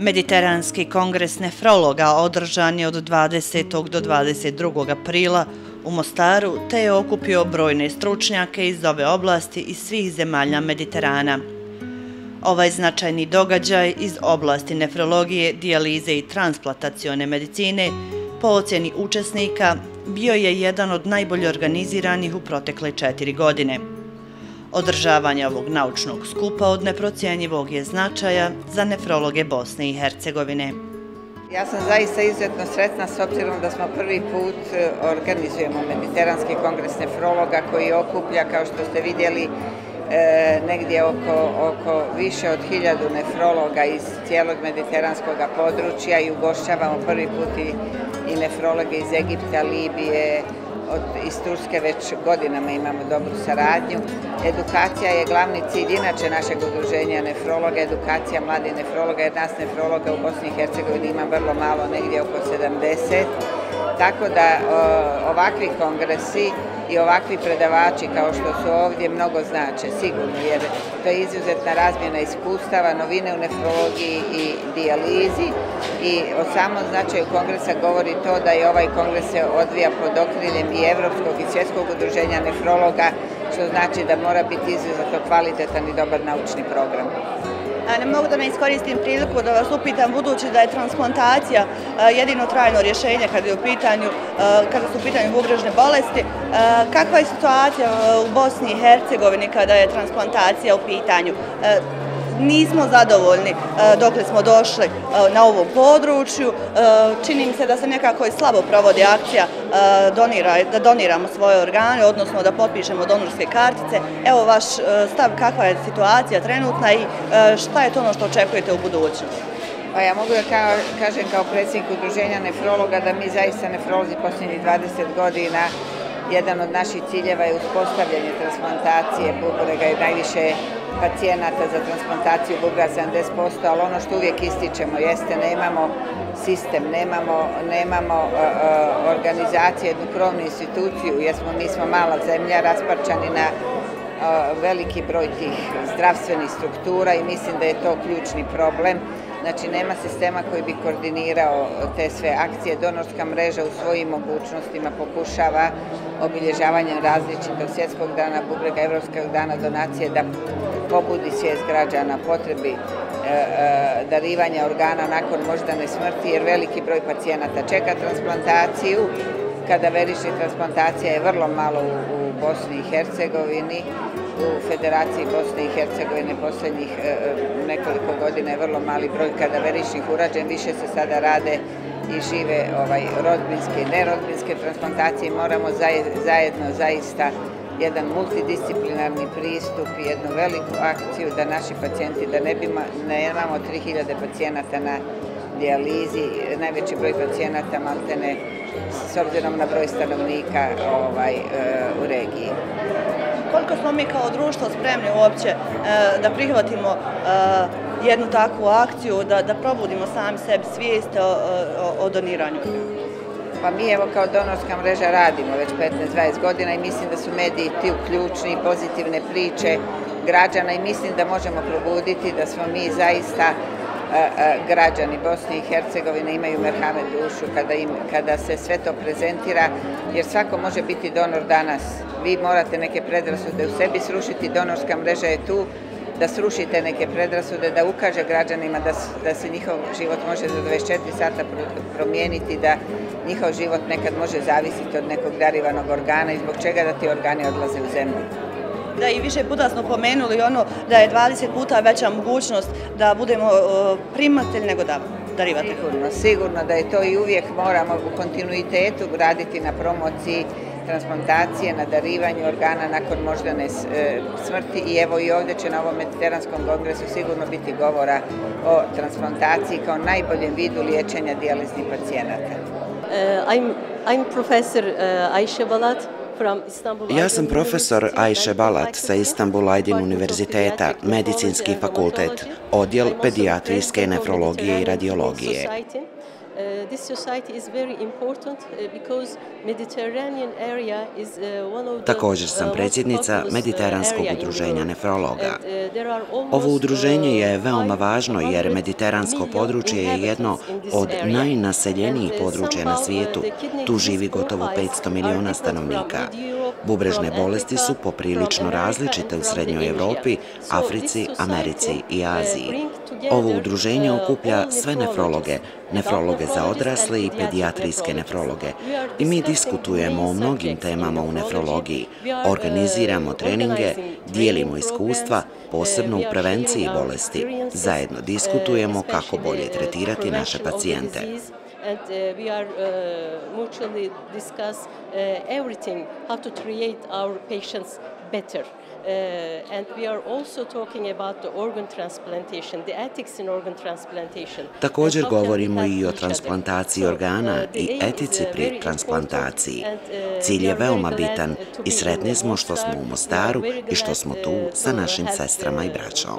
Mediteranski kongres nefrologa održan je od 20. do 22. aprila u Mostaru te je okupio brojne stručnjake iz ove oblasti iz svih zemalja Mediterana. Ovaj značajni događaj iz oblasti nefrologije, dijalize i transplantacione medicine po ocjeni učesnika bio je jedan od najbolje organiziranih u protekle 4 godine. Održavanje ovog naučnog skupa od neprocjenjivog je značaja za nefrologe Bosne i Hercegovine. Ja sam zaista izuzetno sretna s obzirom da smo prvi put organizujemo Mediteranski kongres nefrologa koji okuplja, kao što ste vidjeli, negdje oko više od 1000 nefrologa iz cijelog mediteranskog područja i ugošćavamo prvi put i nefrologe iz Egipta, Libije, iz Turske već godinama imamo dobru saradnju. Edukacija je glavni cilj inače našeg udruženja nefrologa, edukacija mladih nefrologa, jer nas nefrologa u Bosni i Hercegovini ima vrlo malo, negdje oko 70. Tako da ovakvi kongresi i ovakvi predavači kao što su ovdje mnogo znače, sigurno, jer to je izuzetna razmjena iskustava, novine u nefrologiji i dijalizi i o samom značaju kongresa govori to da je ovaj kongres se odvija pod okriljem i Evropskog i Svjetskog udruženja nefrologa, što znači da mora biti izuzetno kvalitetan i dobar naučni program. Ne mogu da ne iskoristim priliku da vas upitam, budući da je transplantacija jedino trajno rješenje kada su u pitanju bubrežne bolesti. Kakva je situacija u Bosni i Hercegovini kada je transplantacija u pitanju? Nismo zadovoljni dokle smo došli na ovom području. Čini mi se da se nekako i slabo provodi akcija da doniramo svoje organe, odnosno da potpišemo donorske kartice. Evo vaš stav, kakva je situacija trenutna i šta je to ono što očekujete u budućnosti? Pa ja mogu da kažem kao predsjednik udruženja nefrologa da mi zaista nefrolozi posljednjih 20 godina jedan od naših ciljeva je uspostavljanje transplantacije bubrega i najviše pacijenata za transplantaciju bubrega 70%, ali ono što uvijek ističemo jeste nemamo sistem, nemamo organizaciju, jednu krovnu instituciju, jer mi smo mala zemlja, rasparčani na veliki broj tih zdravstvenih struktura i mislim da je to ključni problem. Znači, nema sistema koji bi koordinirao te sve akcije. Donorska mreža u svojim mogućnostima pokušava obilježavanjem različitog svjetskog dana bubrega, Evropskog dana donacije da pobudi svijest građana potrebi darivanja organa nakon moždane smrti, jer veliki broj pacijenata čeka transplantaciju. Kadaveričnih transplantacija je vrlo malo u Bosni i Hercegovini. U Federaciji Bosne i Hercegovine posljednjih nekoliko godina je vrlo mali broj kadaveričnih urađen, više se sada rade i žive rodbinske i nerodbinske transplantacije. Moramo zajedno zaista jedan multidisciplinarni pristup i jednu veliku akciju da naši pacijenti, da nemamo 3000 pacijenata na dijalizi, najveći broj pacijenata maltene s obzirom na broj stanovnika u regiji. Koliko smo mi kao društvo spremni uopće da prihvatimo jednu takvu akciju, da probudimo sami sebi svijest o doniranju? Pa mi evo kao donorska mreža radimo već 15-20 godina i mislim da su mediji tu ključni, pozitivne priče građana i mislim da možemo probuditi da smo mi zaista građani Bosne i Hercegovine imaju merhamet dušu kada se sve to prezentira, jer svako može biti donor danas. Vi morate neke predrasude u sebi srušiti, donorska mreža je tu da srušite neke predrasude, da ukaže građanima da se njihov život može za 24 sata promijeniti, da njihov život nekad može zavisiti od nekog darivanog organa i zbog čega da ti organi odlaze u zemlju. Da, i više puta smo pomenuli ono da je 20 puta veća mogućnost da budemo primatelj nego darivatelj. Sigurno da je to i uvijek moramo u kontinuitetu raditi na promociji transplantacije, na darivanju organa nakon moždane smrti i evo i ovdje će na ovom Mediteranskom kongresu sigurno biti govora o transplantaciji kao najboljem vidu liječenja dijaliznih pacijenata. I'm profesor Ayşe Balat. Ja sam profesor Ayşe Balat sa Istanbul Aydin univerziteta, medicinski fakultet, odjel pedijatrijske nefrologije i radiologije. This society is very important because Mediterranean area is one of the Također sam predsjednica Mediteranskog udruženja nefrologa. Ovo udruženje je veoma važno jer mediteransko područje je jedno od najnaseljenijih područja na svijetu. Tu živi gotovo 500 miliona stanovnika. Bubrežne bolesti su poprilično različite u Srednjoj Evropi, Africi, Americi i Aziji. Ovo udruženje okuplja sve nefrologe, nefrologe za odrasle i pedijatrijske nefrologe. I mi diskutujemo o mnogim temama u nefrologiji, organiziramo treninge, dijelimo iskustva, posebno u prevenciji bolesti. Zajedno diskutujemo kako bolje tretirati naše pacijente. And we are mutually discuss everything, how to treat our patients better. And we are also talking about the organ transplantation, the ethics in organ transplantation. Također govorimo i o transplantaciji organa i etici pri transplantaciji. Cilj je veoma bitan i sretni smo što smo u Mostaru i što smo tu sa našim sestrama i braćom.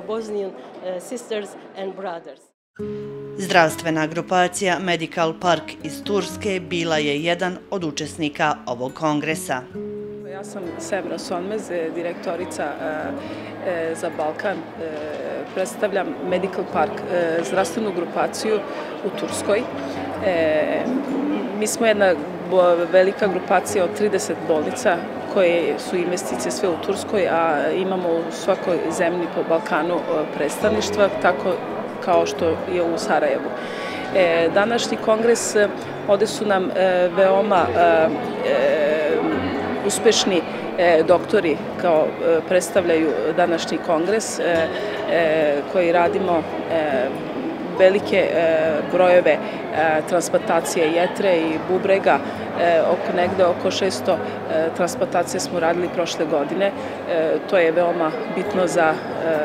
Zdravstvena grupacija Medical Park iz Turske bila je jedan od učesnika ovog kongresa. Ja sam Semra Sonmez, direktorica za Balkan. Predstavljam Medical Park, zdravstvenu grupaciju u Turskoj. Mi smo jedna velika grupacija od 30 bolnica koje su investicije sve u Turskoj, a imamo u svakoj zemlji po Balkanu predstavništva, tako kao što je u Sarajevu. Današnji kongres, ovde su nam veoma uspešni doktori kao predstavljaju današnji kongres koji radimo velike brojeve transplantacije jetre i bubrega, negde oko 600 transplantacija smo radili prošle godine. To je veoma bitno za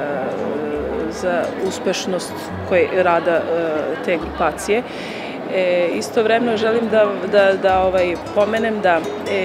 uspešnost rada te grupacije. Istovremeno želim da pomenem da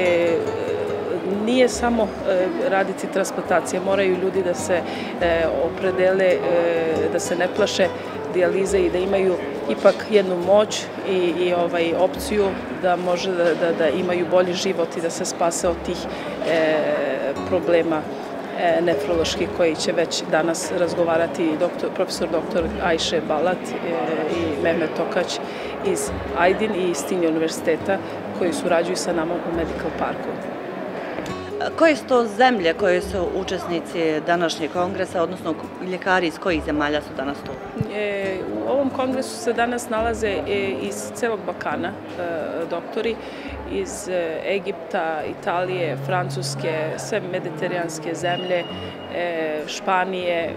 nije samo raditi transplantacije, moraju ljudi da se opredele, da se ne plaše dijalize i da imaju ipak jednu moć i opciju da može da imaju bolji život i da se spase od tih problema nefrološki koji će već danas razgovarati profesor dr. Ajše Balat i Mehmet Tokać iz Aydin i iz Stinja univerziteta koji surađuju sa nama u Medical Parku. Koje su to zemlje koje su učesnici današnjeg kongresa, odnosno ljekari iz kojih zemalja su danas tu? U ovom kongresu se danas nalaze iz celog Balkana doktori, iz Egipta, Italije, Francuske, sve mediteraneanske zemlje, Španije.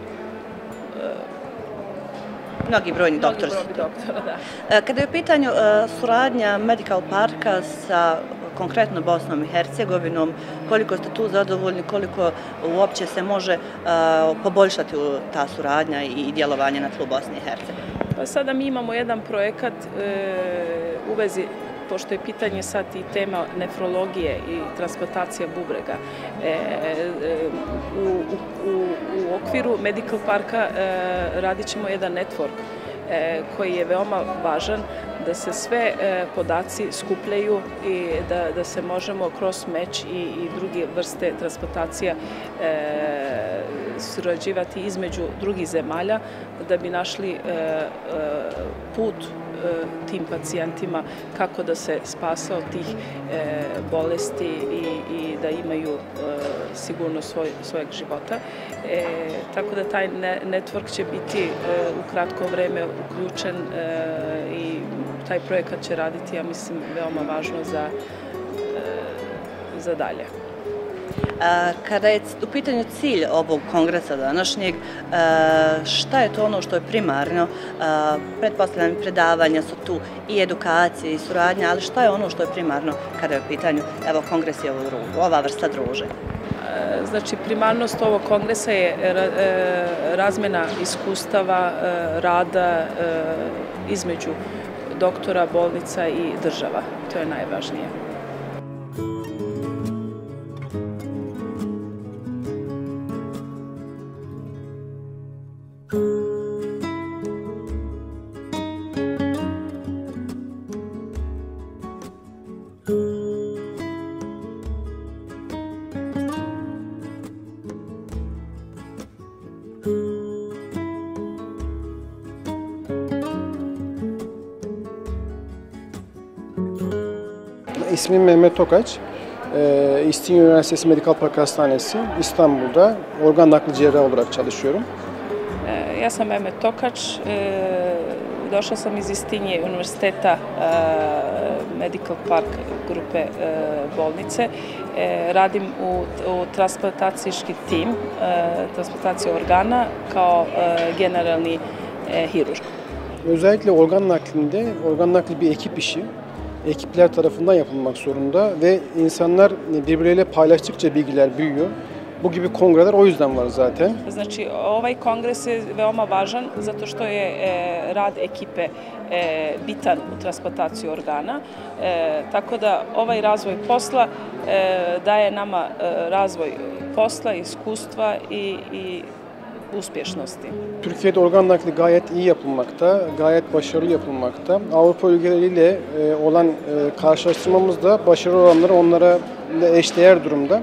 Mnogi brojni doktori su tu. Kada je u pitanju suradnja Medical Parka sa konkretno Bosnom i Hercegovinom, koliko ste tu zadovoljni, koliko uopće se može poboljšati ta suradnja i djelovanje na tlu Bosne i Hercegovine? Pa sada mi imamo jedan projekat u vezi, pošto je pitanje sad i tema nefrologije i transplantacija bubrega. U okviru Medical Parka radit ćemo jedan network koji je veoma važan, da se sve podaci skupljaju i da se možemo kroz meč i druge vrste transplantacija surađivati između drugih zemalja da bi našli put tim pacijentima kako da se spase od tih bolesti i da imaju sigurnost svojeg života. Tako da taj network će biti u kratko vreme uključen i taj projekat će raditi, ja mislim, veoma važno za dalje. Kada je u pitanju cilj ovog kongresa današnjeg, šta je to ono što je primarno? Pretpostavljam, predavanja su tu i edukacije i suradnja, ali šta je ono što je primarno kada je u pitanju kongres i ova vrsta druženja? Znači, primarnost ovog kongresa je razmena iskustava, rada između doktora, bolnica i država. To je najvažnije. İsmim Mehmet Tokaç. İstinye Üniversitesi Medikal Park Hastanesi İstanbul'da organ nakli cerrahı olarak çalışıyorum. Ja sam Mehmet Tokač, došla sam iz Istinje Univerziteta Medical Park grupe bolnice. Radim u transplantacijski tim, transplantacije organa kao generalni hirurg. Özellikle organ naklinde, organ nakli bir ekip işi. Ekipler tarafından yapılmak zorunda ve insanlar birbirleriyle paylaştıkça bilgiler büyüyor. Bu gibi kongreler o yüzden var zaten. Znači, ovaj kongres je veoma važan zato što je rad ekipe bitan u transplantaciji organa. Tako da ovaj razvoj posla daje nama razvoj posla, iskustva i uspješnosti. Türkiye'de organ nakli gayet iyi yapılmakta, gayet başarılı yapılmakta. Avrupa ülkeleriyle olan karşılaştırmamızda başarı oranları onlara eşdeğer durumda.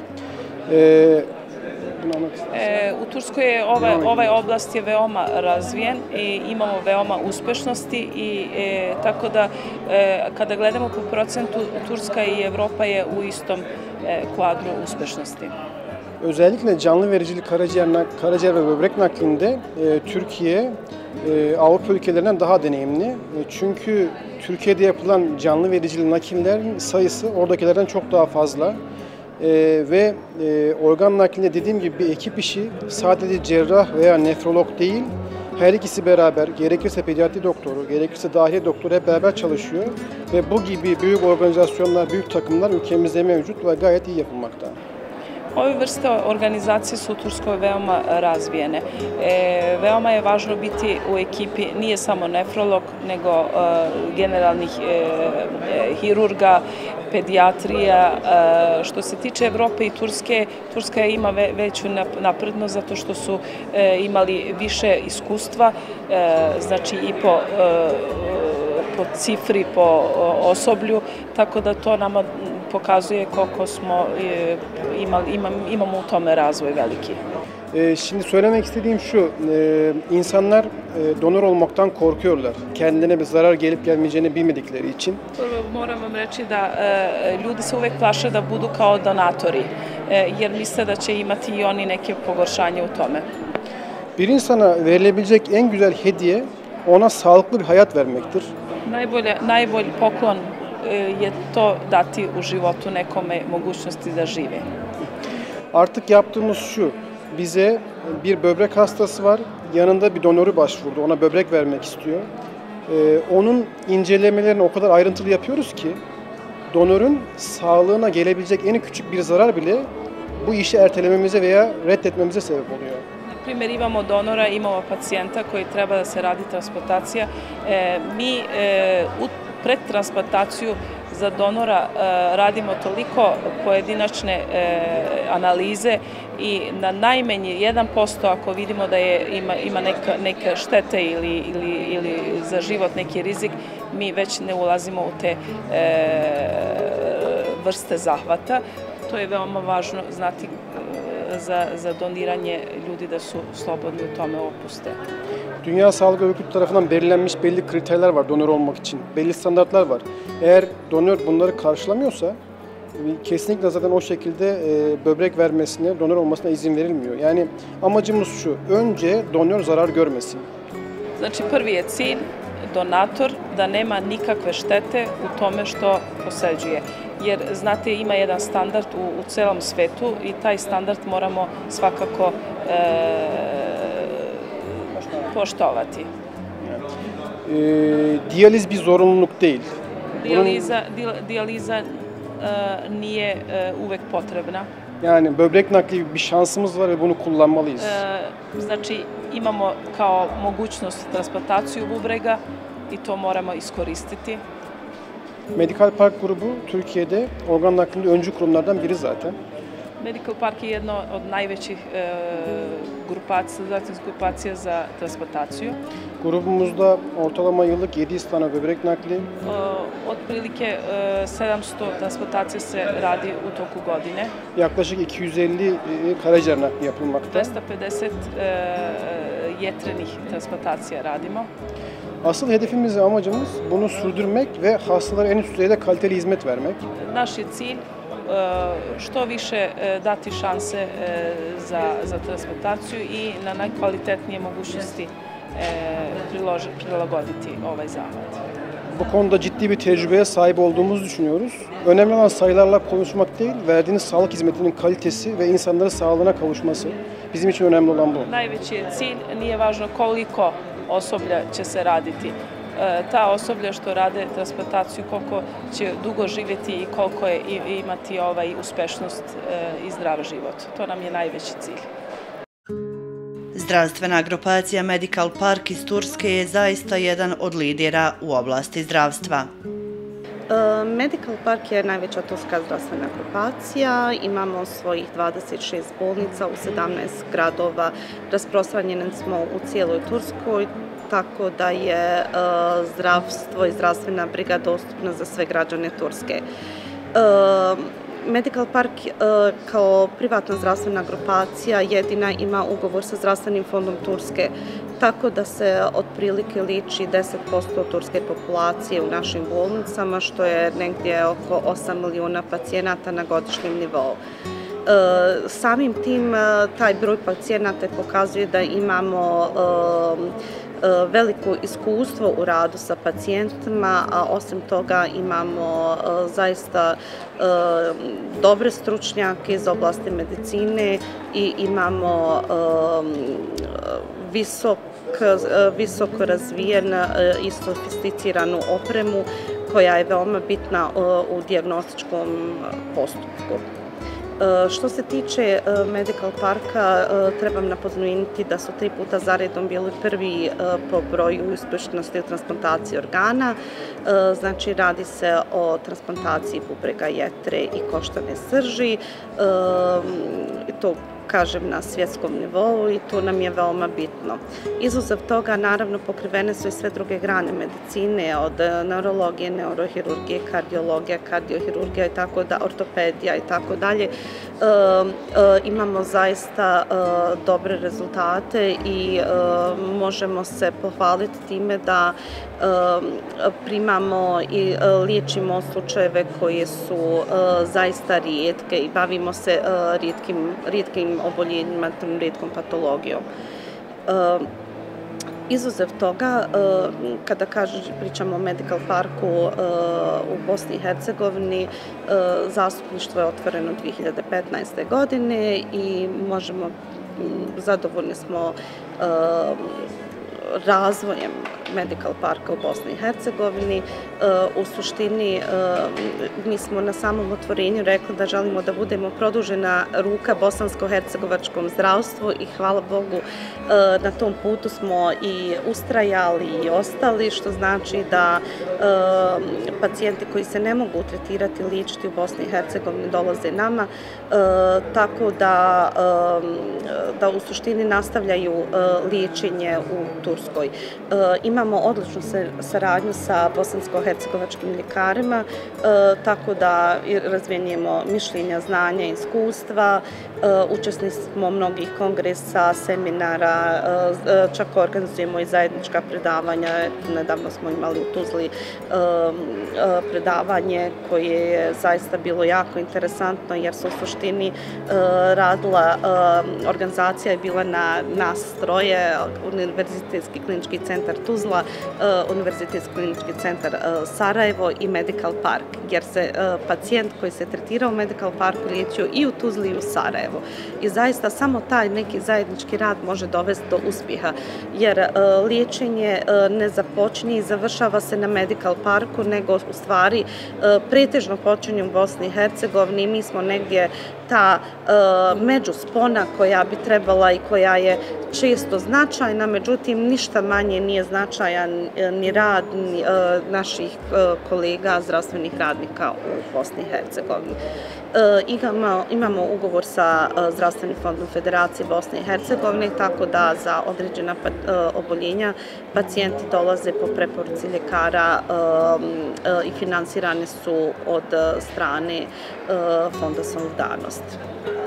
U Turskoj je ovaj oblast je veoma razvijen i imamo veoma uspešnosti i tako da kada gledamo po procentu Turska i Evropa je u istom kvadru uspešnosti. Özellikle canlı vericili karaciğer ve böbrek naklinde Türkiye Avrupa ülkelerinden daha deneyimli. Çünkü Türkiye'de yapılan canlı vericili nakillerin sayısı oradakilerden çok daha fazla. Ve organ naklinde dediğim gibi bir ekip işi, sadece cerrah veya nefrolog değil, her ikisi beraber, gerekirse pediatri doktoru, gerekirse dahiliye doktoru hep beraber çalışıyor. Ve bu gibi büyük organizasyonlar, büyük takımlar ülkemizde mevcut ve gayet iyi yapılmakta. Ove vrste organizacije su u Turskoj veoma razvijene. Veoma je važno biti u ekipi, nije samo nefrolog, nego generalnih hirurga, pedijatrija. Što se tiče Evrope i Turske, Turska ima veću naprednost zato što su imali više iskustva, znači i po cifri, po osoblju, tako da to nama pokazuje koliko smo imamo u tome razvoj veliki. Şimdi söylemek istediğim şu, insanlar donör olmaktan korkuyorlar. Kendilerine bir zarar gelip gelmeyeceğini bilmedikleri için. Moram vam reći da ljudi se uvek plaše da budu kao donatori, jer misle da će imati i oni neke pogoršanje u tome. Bir insana verilebilecek en güzel hediye ona sağlıklı bir hayat vermektir. Najbolji poklon je to dati u životu nekome mogućnosti da živi. Artık yaptığımız şu, bize bir böbrek hastası var, yanında bir donörü başvurdu, ona böbrek vermek istiyor. Onun incelemelerini o kadar ayrıntılı yapıyoruz ki, donörün sağlığına gelebilecek en küçük bir zarar bile bu işi ertelememize veya reddetmemize sebep oluyor. Na primjer, imamo donora, imamo pacijenta koji treba da se radi transplantacija. Mi pred transplantaciju za donora radimo toliko pojedinačne analize i na najmanji 1% ako vidimo da ima neke štete ili za život neki rizik, mi već ne ulazimo u te vrste zahvata. To je veoma važno znati za doniranje ljudi da su slobodni u tome opuste. Dünya Sağlık Örgütü tarafından belirlenmiş belli kriterler var donör olmak için. Belli standartlar var. Eğer donör bunları karşılamıyorsa kesinlikle zaten o şekilde böbrek vermesine, donör olmasına izin verilmiyor. Yani amacımız şu, önce donör zarar görmesin. Znači, prvi je cilj donator da nema nikakve štete u tome što poseđuje. Jer, znate, ima jedan standard u celom svetu i taj standard moramo svakako poštovati. Diyaliz bir zorunluluk değil. Dijaliza nije uvek potrebna. Yani böbrek nakli bir şansımız var ve bunu kullanmalıyız. Znači, imamo kao mogućnost transplantaciju bubrega i to moramo iskoristiti. Medical Park grubu Türkiye'de organ naklinde öncü kurumlardan biri zaten. Medical Park je jedna od najvećih grupacija za transplantaciju. Grubumuzda ortalama yıllık 700 tane böbrek nakli. Otprilike 700 transplantacija se radi u toku godine. Yaklaşık 250 karaciğer nakli yapılmakta. 250 jetrenih transplantacija radimo. Asıl hedefimiz ve amacımız bunu sürdürmek ve hastalara en üst düzeyde kaliteli hizmet vermek. Naš je cilj što više dati šanse za transplantaciju i na najkvalitetnije mogućnosti prilagoditi ovaj zahvat. Bu konuda ciddi bir tecrübeye sahip olduğumuzu düşünüyoruz. Önemli olan sayılarla konuşmak değil, verdiğiniz sağlık hizmetinin kalitesi ve insanların sağlığına kavuşması. Bizim için önemli olan bu. Najveći je cilj, nije važno koliko osoblja će se raditi. Ta osoblja što rade transplantaciju, koliko će dugo živjeti i koliko je imati uspešnost i zdrav život. To nam je najveći cilj. Zdravstvena grupacija Medical Park iz Turske je zaista jedan od lidera u oblasti zdravstva. Medical Park je najveća turska zdravstvena grupacija. Imamo svojih 26 bolnica u 17 gradova. Rasprostranjeni smo u cijeloj Turskoj, tako da je zdravstvo i zdravstvena briga dostupna za sve građane Turske. Medical Park kao privatna zdravstvena grupacija jedina ima ugovor sa zdravstvenim fondom Turske, tako da se otprilike liči 10% turske populacije u našim bolnicama, što je negdje oko 8 milijuna pacijenata na godišnjem nivou. Samim tim taj broj pacijenata pokazuje da imamo veliko iskustvo u radu sa pacijentima, a osim toga imamo zaista dobre stručnjake iz oblasti medicine i imamo visoko razvijen i sofisticiranu opremu koja je veoma bitna u dijagnostičkom postupku. Što se tiče Medical Parka, trebam napomenuti da su 3 puta zaredom bili prvi po broju uspješnosti u transplantaciji organa. Znači, radi se o transplantaciji bubrega, jetre i koštane srži. To kažem na svjetskom nivou i to nam je veoma bitno. Izuzev toga, naravno, pokrivene su i sve druge grane medicine, od neurologije, neurohirurgije, kardiologije, kardiohirurgija i tako da, ortopedija i tako dalje. Imamo zaista dobre rezultate i možemo se pohvaliti time da primamo i liječimo slučajeve koje su zaista rijetke i bavimo se rijetkim oboljenjima, rijetkom patologijom. Izuzev toga, kada pričamo o Medical Parku u Bosni i Hercegovini, zastupništvo je otvoreno 2015. godine i zadovoljni smo razvojem Medical Parka u Bosni i Hercegovini. U suštini, mi smo na samom otvorenju rekli da želimo da budemo produžena ruka bosansko-hercegovačkom zdravstvu i hvala Bogu na tom putu smo i ustrajali i ostali, što znači da pacijenti koji se ne mogu tretirati i liječiti u Bosni i Hercegovini dolaze nama, tako da u suštini nastavljaju liječenje u Turskoj. Imamo odličnu saradnju sa bosansko-hercegovačkim ljekarima, tako da razmjenjujemo mišljenja, znanja i iskustva. Učesnici smo mnogih kongresa, seminara, čak organizujemo i zajednička predavanja. Nedavno smo imali u Tuzli predavanje koje je zaista bilo jako interesantno jer su u suštini radila, organizacija je bila na nas troje, Univerzitetski klinički centar Tuzla, Univerzitetski klinički centar Sarajevo i Medical Park, jer se pacijent koji se tretirao u Medical Parku liječio i u Tuzli i u Sarajevu. I zaista samo taj neki zajednički rad može dovesti do uspjeha, jer liječenje ne započinje i završava se na Medical Parku, nego u stvari pretežno počinje u Bosni i Hercegovini. Mi smo negdje ta međuspona koja bi trebala i koja je često značajna, međutim ništa manje nije značajan ni rad naših kolega zdravstvenih radnika u Bosni i Hercegovini. Imamo ugovor sa Zdravstvenim fondom Federacije Bosne i Hercegovine, tako da za određena oboljenja pacijenti dolaze po preporuci ljekara i finansirani su od strane Fonda Solidarnosti.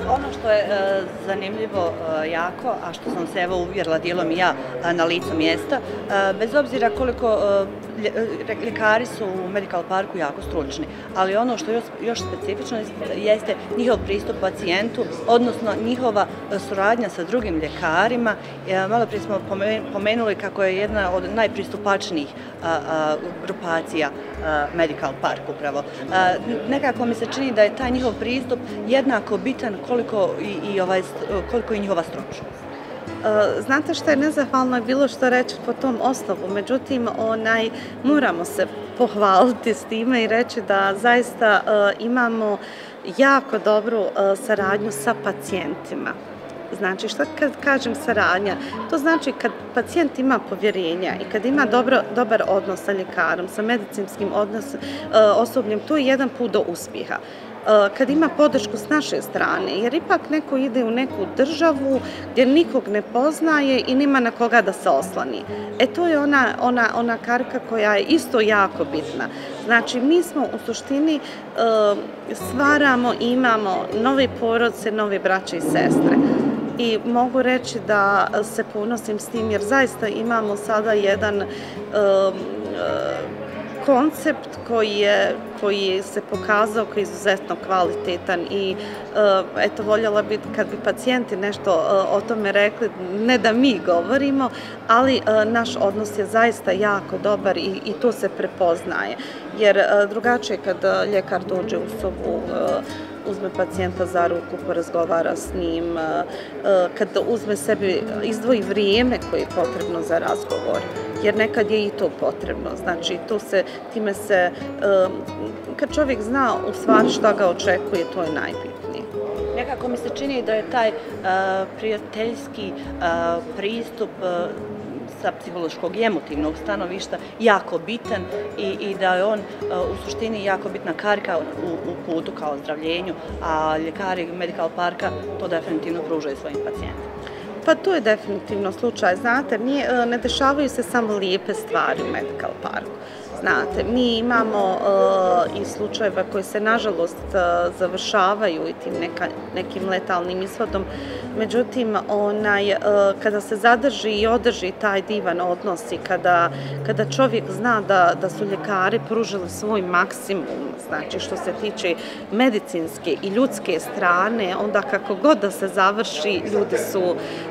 Ono što je zanimljivo jako, a što sam se evo uvjerila dijelom i ja na licu mjesta, bez obzira koliko ljekari su u Medical Parku jako stručni, ali ono što je još specifično jeste njihov pristup pacijentu, odnosno njihova suradnja sa drugim ljekarima. Malo prije smo pomenuli kako je jedna od najpristupačnijih grupacija Medical Park upravo. Nekako mi se čini da je taj njihov pristup jednako bitan koliko i njihova stručnost. Znate što je nezahvalno bilo što reći po tom osnovu, međutim moramo se pohvaliti s time i reći da zaista imamo jako dobru saradnju sa pacijentima. Znači, što kad kažem saradnja, to znači kad pacijent ima povjerenja i kad ima dobar odnos sa ljekarom, sa medicinskim osobljem, to je jedan put do uspjeha. Kad ima podršku s naše strane, jer ipak neko ide u neku državu gdje nikog ne poznaje i nima na koga da se oslani. To je ona karika koja je isto jako bitna. Znači, mi smo u suštini stvaramo i imamo nove porodce, nove braće i sestre. I mogu reći da se ponosim s tim jer zaista imamo sada jedan koncept koji se pokazao kao izuzetno kvalitetan i voljela bi kad bi pacijenti nešto o tome rekli, ne da mi govorimo, ali naš odnos je zaista jako dobar i to se prepoznaje. Jer drugačije kad ljekar dođe u sobu, uzme pacijenta za ruku, porazgovara s njim, kad uzme sebi, izdvoji vrijeme koje je potrebno za razgovor, jer nekad je i to potrebno. Znači, time se, kad čovjek zna u stvari šta ga očekuje, to je najbitnije. Nekako mi se čini da je taj prijateljski pristup sa psihološkog i emotivnog stanovišta jako bitan i da je on u suštini jako bitna karika u putu ka ozdravljenju, a ljekari Medical Parka to definitivno pružaju svojim pacijentima. Pa to je definitivno slučaj, znate, ne dešavaju se samo lijepe stvari u Medical Parku. Znate, mi imamo i slučajeva koji se nažalost završavaju i tim nekim letalnim ishodom, međutim kada se zadrži i održi taj divan odnos i kada čovjek zna da su ljekari pružili svoj maksimum, znači što se tiče medicinske i ljudske strane, onda kako god da se završi, ljudi su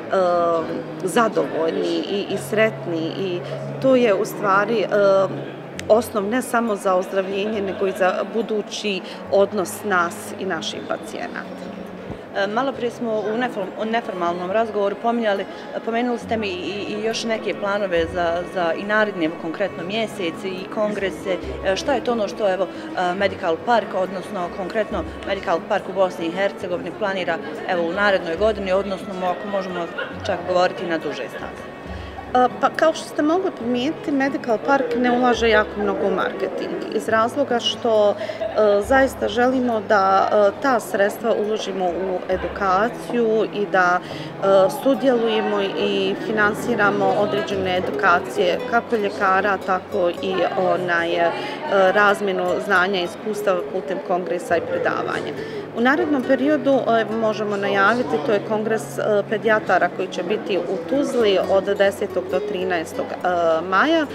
zadovoljni i sretni i to je u stvari osnov ne samo za ozdravljenje, nego i za budući odnos nas i naših pacijenata. Malo prije smo u neformalnom razgovoru pomenuli ste mi i još neke planove za i naredni, konkretno mjeseci i kongrese. Šta je to ono što Medical Park, odnosno konkretno Medical Park u Bosni i Hercegovini planira u narednoj godini, odnosno ako možemo čak govoriti na duže staze? Pa kao što ste mogli primijetiti, Medical Park ne ulaže jako mnogo u marketing iz razloga što zaista želimo da ta sredstva uložimo u edukaciju i da sudjelujemo i finansiramo određene edukacije kako ljekara, tako i razmjenu znanja i iskustava putem kongresa i predavanja. U narednom periodu možemo najaviti, to je kongres pedijatara koji će biti u Tuzli od 10. do 13. maja,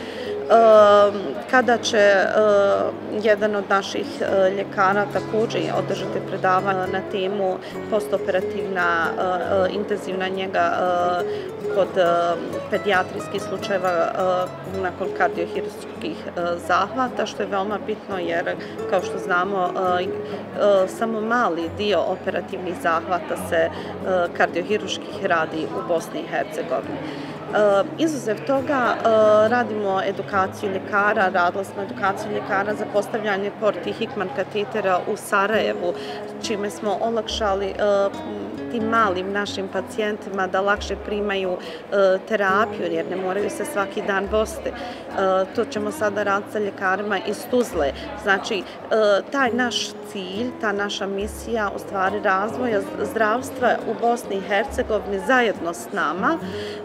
kada će jedan od naših ljekara također održati predavanje na temu postoperativna intenzivna njega kod pedijatrijskih slučajeva nakon kardiohirurških zahvata, što je veoma bitno jer, kao što znamo, samo mali dio operativnih zahvata se kardiohirurških radi u Bosni i Hercegovini. Izuzev toga radimo edukaciju ljekara, radili smo edukaciju ljekara za postavljanje Port i Hickman katetera u Sarajevu, čime smo olakšali tim malim našim pacijentima da lakše primaju terapiju, jer ne moraju se svaki dan bosti. To ćemo sada raditi sa ljekarima iz Tuzle. Znači, taj naš cilj, ta naša misija u stvari razvoja zdravstva u Bosni i Hercegovini zajedno s nama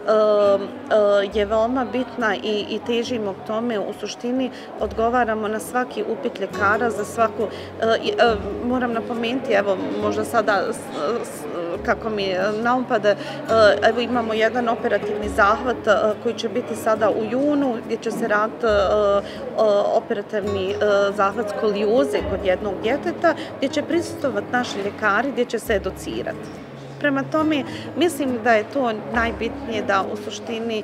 je veoma bitna i težimo k tome. U suštini odgovaramo na svaki upit ljekara za svaku, moram napomenuti, evo možda sada kako mi naupada, evo imamo jedan operativni zahvat koji će biti sada u junu, gdje će se raditi operativni zahvat skolioze kod jednog djeteta, gdje će prisustvovati naši ljekari, gdje će se educirati. Prema tome, mislim da je to najbitnije da u suštini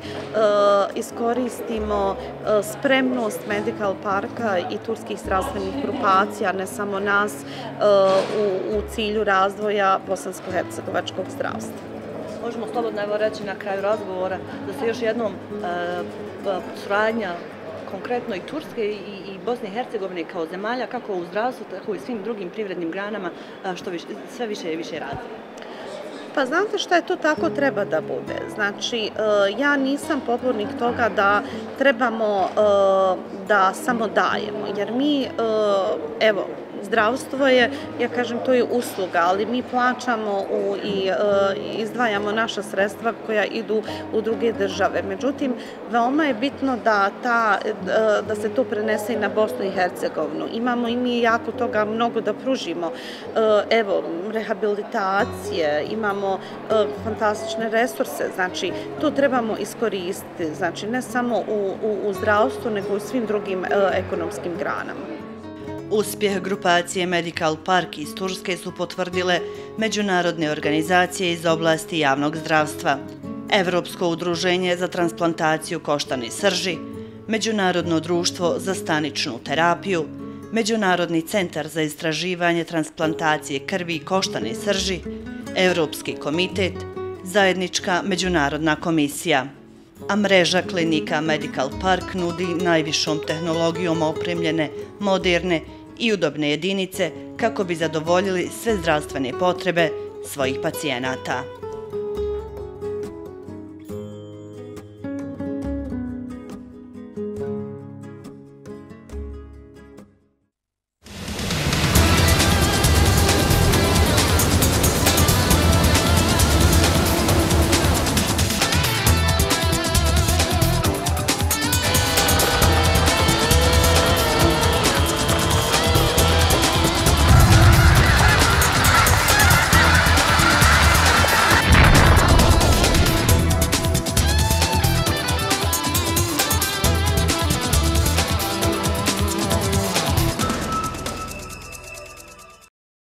iskoristimo spremnost Medical Parka i turskih zdravstvenih grupacija, ne samo nas, u cilju razvoja bosansko-hercegovačkog zdravstva. Možemo slobodno reći na kraju razgovora da se još jednom suradnja konkretno i Turske i Bosne i Hercegovine kao zemalja, kako u zdravstvu, tako i svim drugim privrednim granama, sve više i više razvija. Pa znate šta je to tako treba da bude. Znači, ja nisam pobornik toga da trebamo da samo dajemo, jer mi, evo, zdravstvo je, ja kažem, to je usluga, ali mi plaćamo i izdvajamo naša sredstva koja idu u druge države. Međutim, veoma je bitno da se to prenese i na Bosnu i Hercegovinu. Imamo i mi jako toga mnogo da pružimo. Evo, rehabilitacije, imamo fantastične resurse, znači to trebamo iskoristiti, znači ne samo u zdravstvu, nego i u svim drugim ekonomskim granama. Uspjeh grupacije Medical Park iz Turske su potvrdile međunarodne organizacije iz oblasti javnog zdravstva, Evropsko udruženje za transplantaciju koštane srži, Međunarodno društvo za staničnu terapiju, Međunarodni centar za istraživanje transplantacije krvi i koštane srži, Evropski komitet, Zajednička međunarodna komisija. A mreža klinika Medical Park nudi najvišom tehnologijom opremljene, moderne i udobne jedinice kako bi zadovoljili sve zdravstvene potrebe svojih pacijenata.